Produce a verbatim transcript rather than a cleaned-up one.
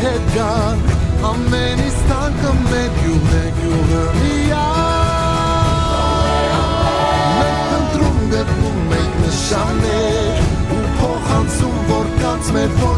հետ գան ամեն իստանկը մեր գյուղն է գյուղը միայն մենք ընտրում գտնում ենք նշաններ ու փոխանցում որ կանց մեր